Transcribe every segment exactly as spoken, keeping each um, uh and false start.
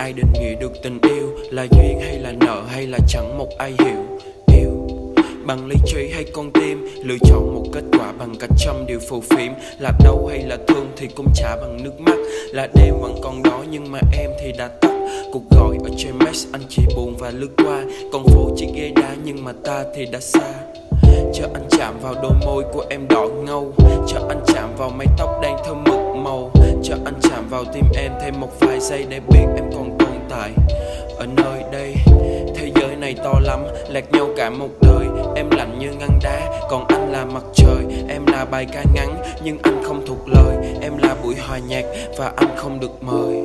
ai định nghĩa được tình yêu, là duyên hay là nợ hay là chẳng một ai hiểu. Yêu bằng lý trí hay con tim, lựa chọn một kết quả bằng cả trăm điều phù phiếm. Là đau hay là thương thì cũng trả bằng nước mắt. Là đêm vẫn còn đó nhưng mà em thì đã tắt. Cuộc gọi ở trên Max anh chỉ buồn và lướt qua. Con phố chỉ ghế đá nhưng mà ta thì đã xa. Cho anh chạm vào đôi môi của em đỏ ngầu, cho anh chạm vào mái tóc đang thơm mực màu, cho anh chạm vào tim em thêm một vài giây để biết em còn tồn tại ở nơi đây. Thế giới này to lắm, lạc nhau cả một đời. Em lạnh như ngăn đá, còn anh là mặt trời. Em là bài ca ngắn nhưng anh không thuộc lời. Em là buổi hòa nhạc và anh không được mời.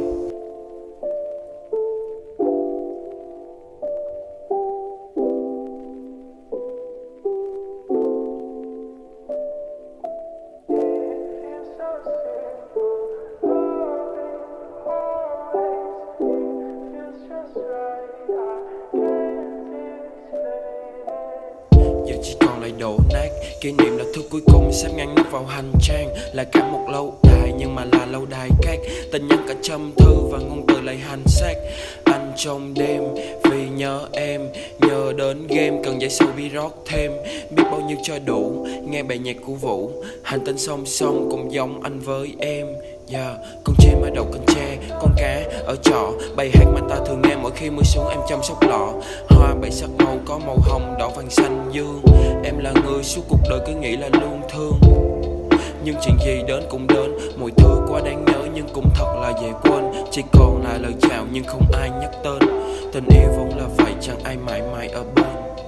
Giờ chỉ còn lại đổ nát, kỷ niệm là thứ cuối cùng xếp ngăn nắp vào hành trang. Là cả một lâu đài nhưng mà là lâu đài cát. Tình nhân cả trăm thư và ngôn từ lại hành xác. Anh trong đêm vì nhớ em, nhớ đến game cần giấy sâu bi rót thêm. Biết bao nhiêu cho đủ, nghe bài nhạc của Vũ. Hành tinh song song cũng giống anh với em. Yeah. Con chim ở đầu kênh tre, con cá ở trọ. Bài hát mà ta thường nghe mỗi khi mưa xuống em chăm sóc lọ. Hoa bảy sắc màu có màu hồng, đỏ, vàng, xanh, dương. Em là người suốt cuộc đời cứ nghĩ là luôn thương. Nhưng chuyện gì đến cũng đến, mọi thứ quá đáng nhớ nhưng cũng thật là dễ quên. Chỉ còn là lời chào nhưng không ai nhắc tên. Tình yêu vốn là vậy, chẳng ai mãi mãi ở bên.